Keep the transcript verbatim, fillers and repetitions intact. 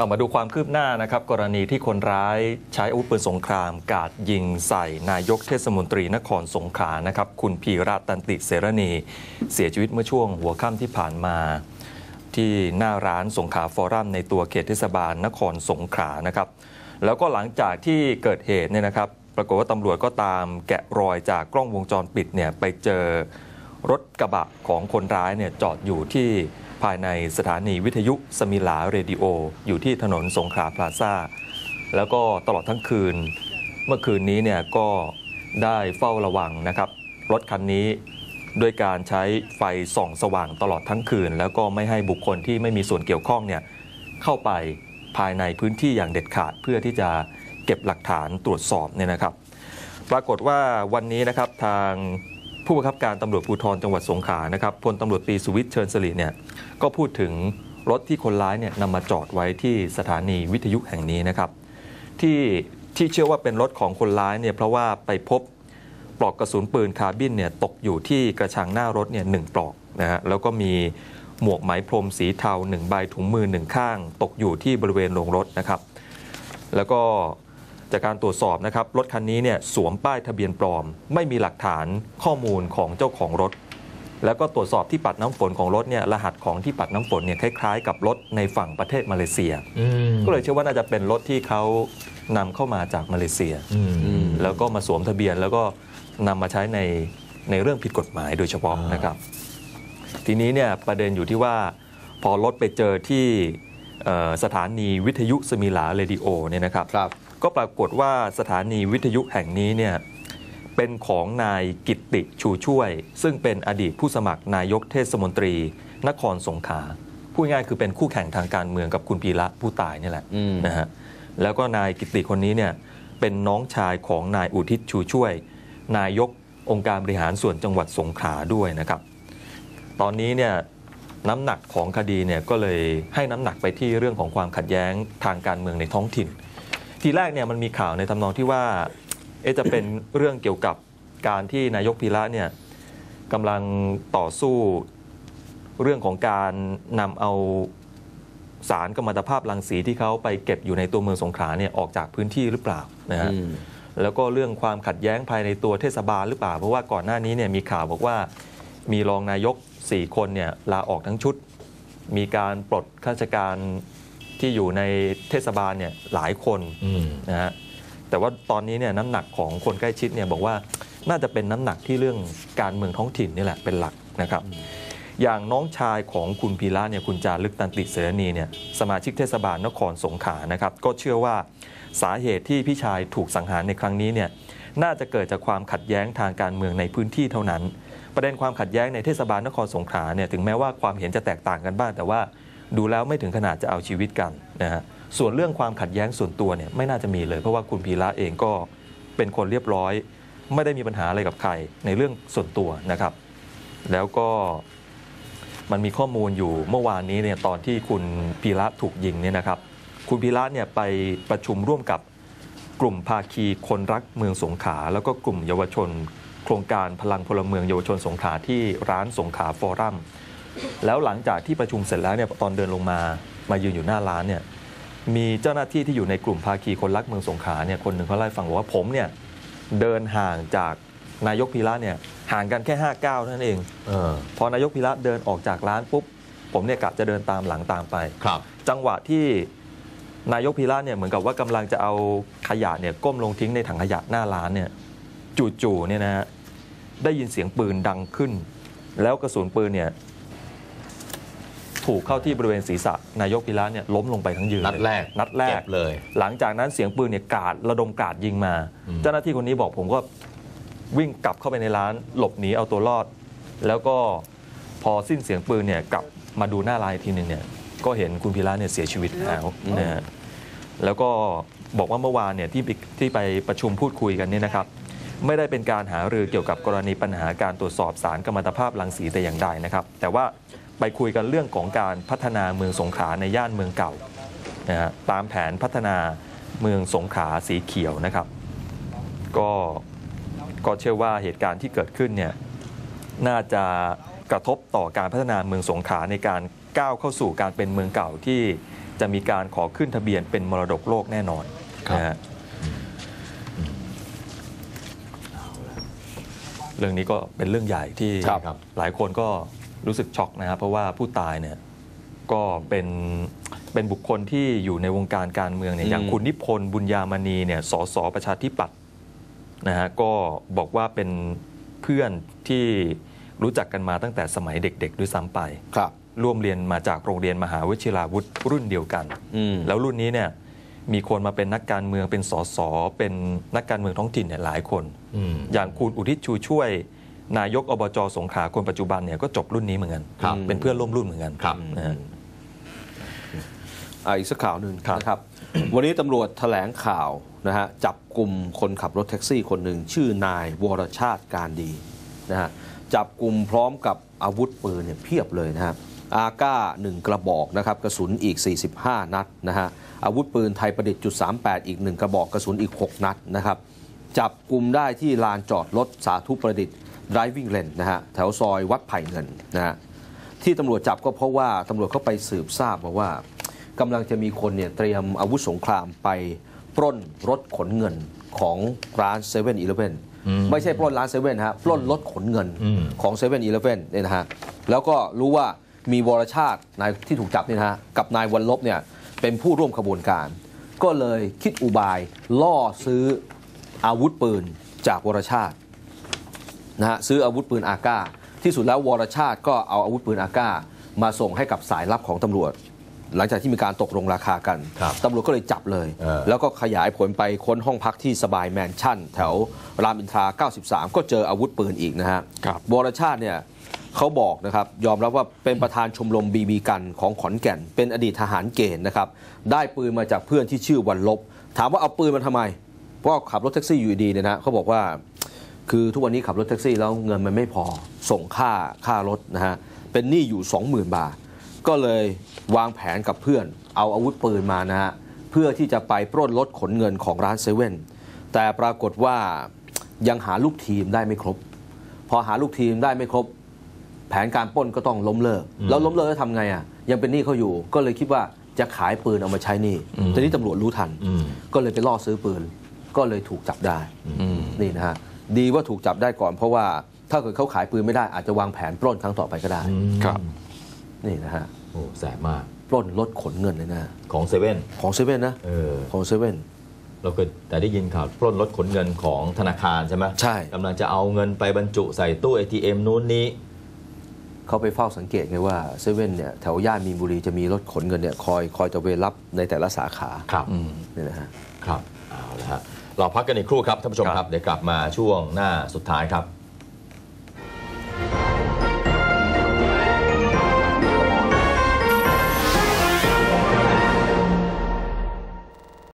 เอามาดูความคืบหน้านะครับกรณีที่คนร้ายใช้อาวุธปืนสงครามกราดยิงใส่นายกเทศมนตรีนครสงขลานะครับคุณพีระตันติเสรณีเสียชีวิตเมื่อช่วงหัวค่ำที่ผ่านมาที่หน้าร้านสงขลาฟอรัมในตัวเขตเทศบาลนครสงขลานะครับแล้วก็หลังจากที่เกิดเหตุเนี่ยนะครับปรากฏว่าตำรวจก็ตามแกะรอยจากกล้องวงจรปิดเนี่ยไปเจอรถกระบะของคนร้ายเนี่ยจอดอยู่ที่ภายในสถานีวิทยุสมิลาเรดิโออยู่ที่ถนนสงขลาพลาซ่าแล้วก็ตลอดทั้งคืนเมื่อคืนนี้เนี่ยก็ได้เฝ้าระวังนะครับรถคันนี้ด้วยการใช้ไฟส่องสว่างตลอดทั้งคืนแล้วก็ไม่ให้บุคคลที่ไม่มีส่วนเกี่ยวข้องเนี่ยเข้าไปภายในพื้นที่อย่างเด็ดขาดเพื่อที่จะเก็บหลักฐานตรวจสอบเนี่ยนะครับปรากฏว่าวันนี้นะครับทางผู้บังคับการตำรวจภูธรจังหวัดสงขลานะครับพลตำรวจตรีสุวิทย์เชิญสิริเนี่ยก็พูดถึงรถที่คนร้ายเนี่ยนำมาจอดไว้ที่สถานีวิทยุแห่งนี้นะครับที่ที่เชื่อว่าเป็นรถของคนร้ายเนี่ยเพราะว่าไปพบปลอกกระสุนปืนคาร์บินเนี่ยตกอยู่ที่กระชังหน้ารถเนี่ยหนึ่งปลอกนะฮะแล้วก็มีหมวกไหมพรมสีเทาหนึ่งใบถุงมือหนึ่งข้างตกอยู่ที่บริเวณโรงรถนะครับแล้วก็จากการตรวจสอบนะครับรถคันนี้เนี่ยสวมป้ายทะเบียนปลอมไม่มีหลักฐานข้อมูลของเจ้าของรถแล้วก็ตรวจสอบที่ปัดน้ำฝนของรถเนี่ยรหัสของที่ปัดน้ำฝนเนี่ยคล้ายๆกับรถในฝั่งประเทศมาเลเซียก็เลยเชื่อว่าน่าจะเป็นรถที่เขานำเข้ามาจากมาเลเซียแล้วก็มาสวมทะเบียนแล้วก็นำมาใช้ในในเรื่องผิดกฎหมายโดยเฉพาะนะครับทีนี้เนี่ยประเด็นอยู่ที่ว่าพอรถไปเจอที่สถานีวิทยุสมิลาเรดิโอเนี่ยนะครับก็ปรากฏว่าสถานีวิทยุแห่งนี้เนี่ยเป็นของนายกิตติชูช่วยซึ่งเป็นอดีตผู้สมัครนายกเทศมนตรีนครสงขลาพูดง่ายคือเป็นคู่แข่งทางการเมืองกับคุณพีระผู้ตายนี่แหละนะฮะแล้วก็นายกิตติคนนี้เนี่ยเป็นน้องชายของนายอุทิศชูช่วยนายกองค์การบริหารส่วนจังหวัดสงขลาด้วยนะครับตอนนี้เนี่ยน้ำหนักของคดีเนี่ยก็เลยให้น้ำหนักไปที่เรื่องของความขัดแย้งทางการเมืองในท้องถิ่นทีแรกเนี่ยมันมีข่าวในทำนองที่ว่าเอ๊ะจะเป็นเรื่องเกี่ยวกับการที่นายกพีระเนี่ยกำลังต่อสู้เรื่องของการนำเอาสารกัมมันตภาพรังสีที่เขาไปเก็บอยู่ในตัวเมืองสงขลาเนี่ยออกจากพื้นที่หรือเปล่านะฮะแล้วก็เรื่องความขัดแย้งภายในตัวเทศบาลหรือเปล่าเพราะว่าก่อนหน้านี้เนี่ยมีข่าวบอกว่ามีรองนายกสี่คนเนี่ยลาออกทั้งชุดมีการปลดข้าราชการที่อยู่ในเทศบาลเนี่ยหลายคนนะฮะแต่ว่าตอนนี้เนี่ยน้ำหนักของคนใกล้ชิดเนี่ยบอกว่าน่าจะเป็นน้ำหนักที่เรื่องการเมืองท้องถิ่นนี่แหละเป็นหลักนะครับอย่างน้องชายของคุณพีระเนี่ยคุณจารึกตันติเสรณีเนี่ยสมาชิกเทศบาลนครสงขลานะครับก็เชื่อว่าสาเหตุที่พี่ชายถูกสังหารในครั้งนี้เนี่ยน่าจะเกิดจากความขัดแย้งทางการเมืองในพื้นที่เท่านั้นประเด็นความขัดแย้งในเทศบาลนครสงขลาเนี่ยถึงแม้ว่าความเห็นจะแตกต่างกันบ้างแต่ว่าดูแล้วไม่ถึงขนาดจะเอาชีวิตกันนะฮะส่วนเรื่องความขัดแย้งส่วนตัวเนี่ยไม่น่าจะมีเลยเพราะว่าคุณพีระเองก็เป็นคนเรียบร้อยไม่ได้มีปัญหาอะไรกับใครในเรื่องส่วนตัวนะครับแล้วก็มันมีข้อมูลอยู่เมื่อวานนี้เนี่ยตอนที่คุณพีระถูกยิงเนี่ยนะครับคุณพีระเนี่ยไปประชุมร่วมกับกลุ่มภาคีคนรักเมืองสงขลาแล้วก็กลุ่มเยาวชนโครงการพลังพลเมืองเยาวชนสงขลาที่ร้านสงขลาฟอรัมแล้วหลังจากที่ประชุมเสร็จแล้วเนี่ยตอนเดินลงมามายืนอยู่หน้าร้านเนี่ยมีเจ้าหน้าที่ที่อยู่ในกลุ่มภาคีคนรักเมืองสงขลาเนี่ยคนหนึ่งเขาเล่าให้ฟังบอกว่าผมเนี่ยเดินห่างจากนายกพีระเนี่ยห่างกันแค่ห้าก้าวเท่านั้นเองเออพอนายกพีระเดินออกจากร้านปุ๊บผมเนี่ยกะจะเดินตามหลังตามไปครับจังหวะที่นายกพีระเนี่ยเหมือนกับว่ากำลังจะเอาขยะเนี่ยก้มลงทิ้งในถังขยะหน้าร้านเนี่ยจู่ๆเนี่ยนะฮะได้ยินเสียงปืนดังขึ้นแล้วกระสุนปืนเนี่ยถูกเข้าที่บริเวณศีรษะนายกพีระเนี่ยล้มลงไปทั้งยืนนัดแรกนัดแรกเลยหลังจากนั้นเสียงปืนเนี่ยกราดระดมกราดยิงมาเจ้าหน้าที่คนนี้บอกผมก็วิ่งกลับเข้าไปในร้านหลบหนีเอาตัวรอดแล้วก็พอสิ้นเสียงปืนเนี่ยกลับมาดูหน้าร้านทีนึงเนี่ยก็เห็นคุณพีระเนี่ยเสียชีวิตแล้วนะฮะแล้วก็บอกว่าเมื่อวานเนี่ยที่ที่ไปประชุมพูดคุยกันเนี่ยนะครับไม่ได้เป็นการหารือเกี่ยวกับกรณีปัญหาการตรวจสอบสารกัมมันตภาพรังสีแต่อย่างใดนะครับแต่ว่าไปคุยกันเรื่องของการพัฒนาเมืองสงขลาในย่านเมืองเก่านะฮะตามแผนพัฒนาเมืองสงขลาสีเขียวนะครับก็ก็เชื่อว่าเหตุการณ์ที่เกิดขึ้นเนี่ยน่าจะกระทบต่อการพัฒนาเมืองสงขลาในการก้าวเข้าสู่การเป็นเมืองเก่าที่จะมีการขอขึ้นทะเบียนเป็นมรดกโลกแน่นอนนะฮะเรื่องนี้ก็เป็นเรื่องใหญ่ที่หลายคนก็รู้สึกช็อกนะครับเพราะว่าผู้ตายเนี่ยก็เป็นเป็นบุคคลที่อยู่ในวงการการเมืองเนี่ยอย่างคุณนิพนธ์บุญญามณีเนี่ยสสประชาธิปัตย์นะฮะก็บอกว่าเป็นเพื่อนที่รู้จักกันมาตั้งแต่สมัยเด็กๆด้วยซ้ำไปครับร่วมเรียนมาจากโรงเรียนมหาวิทยาลัยวุฒิรุ่นเดียวกันแล้วรุ่นนี้เนี่ยมีคนมาเป็นนักการเมืองเป็นสสเป็นนักการเมืองท้องถิ่นเนี่ยหลายคนอย่างคุณอุทิศชูช่วยนายกอบจสงขลาคนปัจจุบันเนี่ยก็จบรุ่นนี้เหมือนกันเป็นเพื่อนร่วมรุ่นเหมือนกันนะฮะอีกสักข่าวหนึ่งนะครับ วันนี้ตำรวจแถลงข่าวนะฮะจับกลุ่มคนขับรถแท็กซี่คนหนึ่งชื่อนายวรชาติการดีนะฮะจับกลุ่มพร้อมกับอาวุธปืนเนี่ยเพียบเลยนะครับอาก้าหนึ่งกระบอกนะครับกระสุนอีกสี่สิบห้านัดนะฮะอาวุธปืนไทยประดิษฐ์จุดสามแปดอีกหนึ่งกระบอกกระสุนอีกหกนัดนะครับจับกลุ่มได้ที่ลานจอดรถสาธุประดิษฐ์ driving lane นะฮะแถวซอยวัดไผ่เงินนะฮะที่ตำรวจจับก็เพราะว่าตำรวจเข้าไปสืบทราบมาว่ากำลังจะมีคนเนี่ยเตรียมอาวุธสงครามไปปล้นรถขนเงินของร้านเซเว่นอีเลฟเว่นไม่ใช่ปล้นร้านเซเว่นฮะปล้นรถขนเงินของเซเว่นอีเลฟเว่นเนี่ยนะฮะแล้วก็รู้ว่ามีวรชาตินายที่ถูกจับเนี่ยนะฮะกับนายวันลบเนี่ยเป็นผู้ร่วมขบวนการก็เลยคิดอุบายล่อซื้ออาวุธปืนจากวรชาตินะฮะซื้ออาวุธปืนอาก้าที่สุดแล้ววรชาติก็เอาอาวุธปืนอาก้ามาส่งให้กับสายลับของตำรวจหลังจากที่มีการตกลงราคากันตำรวจก็เลยจับเลยแล้วก็ขยายผลไปค้นห้องพักที่สบายแมนชั่นแถวรามอินทราเก้าสิบสามก็เจออาวุธปืนอีกนะฮะวรชาติเนี่ยเขาบอกนะครับยอมรับว่าเป็นประธานชมรมบีบีกันของขอนแก่นเป็นอดีตทหารเกณฑ์นะครับได้ปืนมาจากเพื่อนที่ชื่อวันลบถามว่าเอาปืนมาทำไมเพราะขับรถแท็กซี่อยู่ดีเนี่ยนะเขาบอกว่าคือทุกวันนี้ขับรถแท็กซี่แล้วเงินมันไม่พอส่งค่าค่ารถนะฮะเป็นหนี้อยู่ สองหมื่น บาทก็เลยวางแผนกับเพื่อนเอาอาวุธปืนมานะฮะเพื่อที่จะไปปล้นรถขนเงินของร้านเซเว่นแต่ปรากฏว่ายังหาลูกทีมได้ไม่ครบพอหาลูกทีมได้ไม่ครบแผนการปล้นก็ต้องล้มเลิกแล้วล้มเลิกแล้วทำไงอ่ะยังเป็นหนี้เขาอยู่ก็เลยคิดว่าจะขายปืนเอามาใช้หนี้ทีนี้ตำรวจรู้ทันก็เลยไปล่อซื้อปืนก็เลยถูกจับได้นี่นะฮะดีว่าถูกจับได้ก่อนเพราะว่าถ้าเกิดเขาขายปืนไม่ได้อาจจะวางแผนปล้นครั้งต่อไปก็ได้ครับนี่นะฮะโอ้แสบมากปล้นรถขนเงินเลยนะของเซเว่นของเซเว่นนะเออของเซเว่นเราเคยแต่ได้ยินข่าวปล้นรถขนเงินของธนาคารใช่ไหมใช่กำลังจะเอาเงินไปบรรจุใส่ตู้ เอ ที เอ็ม นู้นนี้เขาไปเฝ้าสังเกตไงว่าเซเว่นเนี่ยแถวย่านมีนบุรีจะมีรถขนเงินเนี่ยคอยคอยจะเวรรับในแต่ละสาขาครับนี่นะฮะครับเอาละฮะเราพักกันอีกครู่ครับท่านผู้ชมครับเดี๋ยวกลับมาช่วงหน้าสุดท้ายครับ